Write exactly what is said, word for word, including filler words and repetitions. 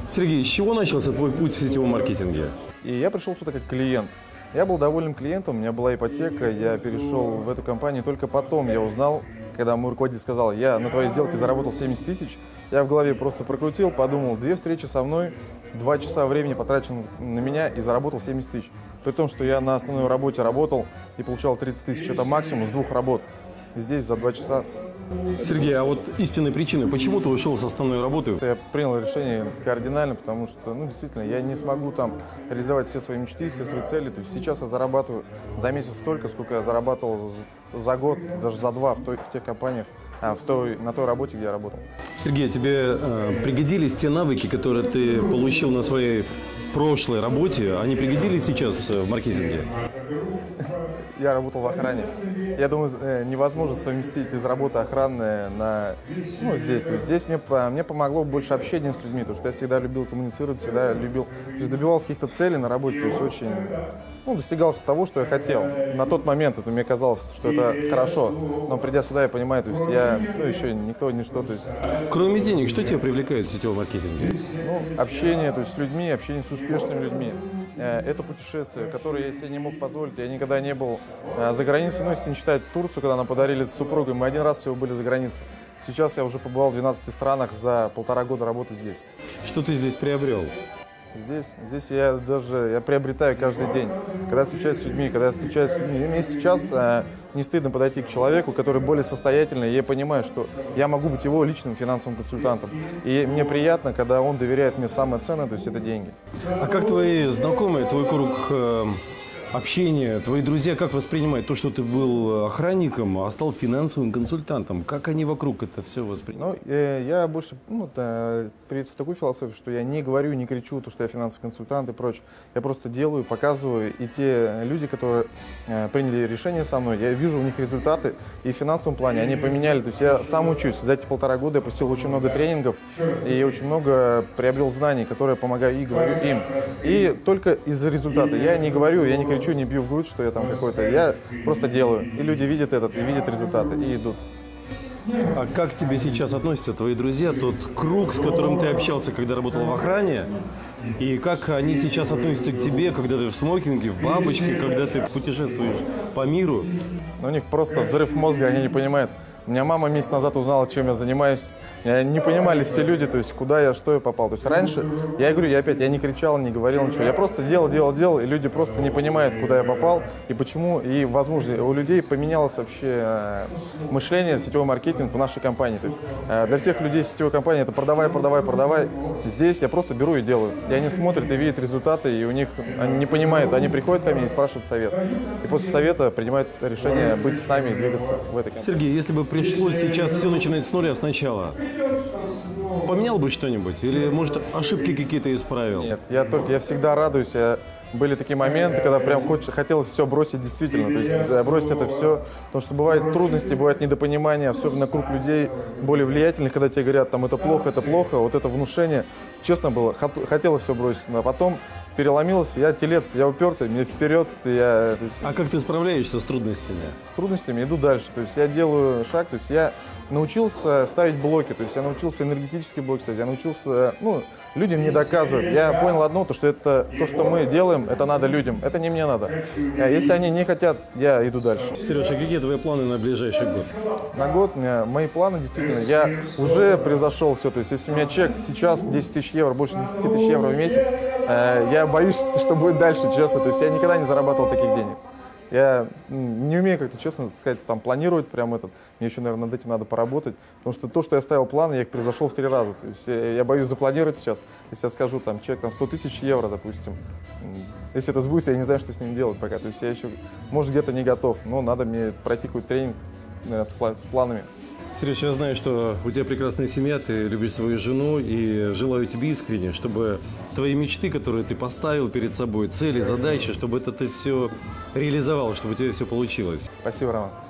Сергей, с чего начался твой путь в сетевом маркетинге? И я пришел сюда как клиент. Я был довольным клиентом, у меня была ипотека, я перешел в эту компанию. Только потом я узнал, когда мой руководитель сказал, я на твоей сделке заработал семьдесят тысяч, я в голове просто прокрутил, подумал, две встречи со мной, два часа времени потрачено на меня и заработал семьдесят тысяч. При том, что я на основной работе работал и получал тридцать тысяч, это максимум с двух работ. Здесь за два часа. Сергей, а вот истинной причиной, почему ты ушел с основной работы? Я принял решение кардинально, потому что, ну, действительно, я не смогу там реализовать все свои мечты, все свои цели. То есть сейчас я зарабатываю за месяц столько, сколько я зарабатывал за год, даже за два в, той, в тех компаниях, а, в той, на той работе, где я работал. Сергей, тебе э, пригодились те навыки, которые ты получил на своей прошлой работе, они пригодились сейчас в маркетинге? Я работал в охране. Я думаю, невозможно совместить из работы охранной на, ну, здесь. То есть здесь мне, мне помогло больше общения с людьми, потому что я всегда любил коммуницировать, всегда любил, то есть добивался каких-то целей на работе, то есть очень, ну, достигался того, что я хотел. На тот момент это мне казалось, что это хорошо, но придя сюда, я понимаю, то есть я, ну, еще никто, ничто, то есть... Кроме денег, что тебя привлекает в сетевом маркетинге? Ну, общение, то есть с людьми, общение с успешными людьми. Это путешествие, которое я себе не мог позволить. Я никогда не был за границей, ну, если не считать Турцию, когда нам подарили с супругой, мы один раз всего были за границей. Сейчас я уже побывал в двенадцати странах за полтора года работы здесь. Что ты здесь приобрел? Здесь, здесь я даже я приобретаю каждый день. Когда я встречаюсь с людьми, когда я встречаюсь с людьми, мне сейчас э, не стыдно подойти к человеку, который более состоятельный, и я понимаю, что я могу быть его личным финансовым консультантом. И мне приятно, когда он доверяет мне самое ценное, то есть это деньги. А как твои знакомые, твой круг э, общения, твои друзья, как воспринимают то, что ты был охранником, а стал финансовым консультантом? Как они вокруг это все воспринимают? Ну, э, я больше ну, да, придется в такую философию, что я не говорю, не кричу, то, что я финансовый консультант и прочее. Я просто делаю, показываю, и те люди, которые э, приняли решение со мной, я вижу у них результаты, и в финансовом плане они поменяли. То есть я сам учусь, за эти полтора года я посетил очень много тренингов, и очень много приобрел знаний, которые помогаю и говорю им. И только из-за результата. Я не говорю, я не кричу, не бью в грудь, что я там какой-то. Я просто делаю. И люди видят этот, и видят результаты, и идут. А как к тебе сейчас относятся твои друзья, тот круг, с которым ты общался, когда работал в охране? И как они сейчас относятся к тебе, когда ты в смокинге, в бабочке, когда ты путешествуешь по миру? У них просто взрыв мозга, они не понимают. У меня мама месяц назад узнала, чем я занимаюсь. Не понимали все люди, то есть куда я, что я попал. То есть раньше, я говорю, я опять, я не кричал, не говорил ничего. Я просто делал, делал, делал, и люди просто не понимают, куда я попал и почему. И, возможно, у людей поменялось вообще мышление сетевой маркетинг в нашей компании. То есть для всех людей сетевой компании это продавай, продавай, продавай. Здесь я просто беру и делаю. И они смотрят и видят результаты, и у них, они не понимают, они приходят ко мне и спрашивают совет. И после совета принимают решение быть с нами и двигаться в этой компании. Сергей, если бы пришлось сейчас все начинать с нуля сначала, поменял бы что-нибудь? Или, может, ошибки какие-то исправил? Нет, я только, я всегда радуюсь. Я, были такие моменты, когда прям хочется, хотелось все бросить действительно. То есть бросить это все, потому что бывают трудности, бывает недопонимание, особенно круг людей более влиятельных, когда тебе говорят, там, это плохо, это плохо, вот это внушение. Честно было, хотелось все бросить, но потом переломилось, я телец, я упертый, мне вперед. Я, то есть, а как ты справляешься с трудностями? С трудностями иду дальше, то есть я делаю шаг, то есть я научился ставить блоки, то есть я научился энергетический блок ставить, я научился, ну, людям не доказывать. Я понял одно, то, что это, то, что мы делаем, это надо людям, это не мне надо. Если они не хотят, я иду дальше. Сережа, какие твои планы на ближайший год? На год у меня, мои планы действительно, я уже превзошел все, то есть если у меня чек сейчас десять тысяч евро, больше десяти тысяч евро в месяц, я боюсь, что будет дальше, честно, то есть я никогда не зарабатывал таких денег. Я не умею как-то, честно сказать, там планировать прям этот. Мне еще, наверное, над этим надо поработать. Потому что то, что я ставил планы, я их превзошел в три раза. То есть я, я боюсь запланировать сейчас. Если я скажу, там, чек там, сто тысяч евро, допустим. Если это сбудется, я не знаю, что с ним делать пока. То есть я еще, может, где-то не готов. Но надо мне пройти какой-то тренинг, наверное, с, план, с планами. Сереж, я знаю, что у тебя прекрасная семья, ты любишь свою жену, и желаю тебе искренне, чтобы твои мечты, которые ты поставил перед собой, цели, задачи, чтобы это ты все реализовал, чтобы у тебя все получилось. Спасибо, Роман.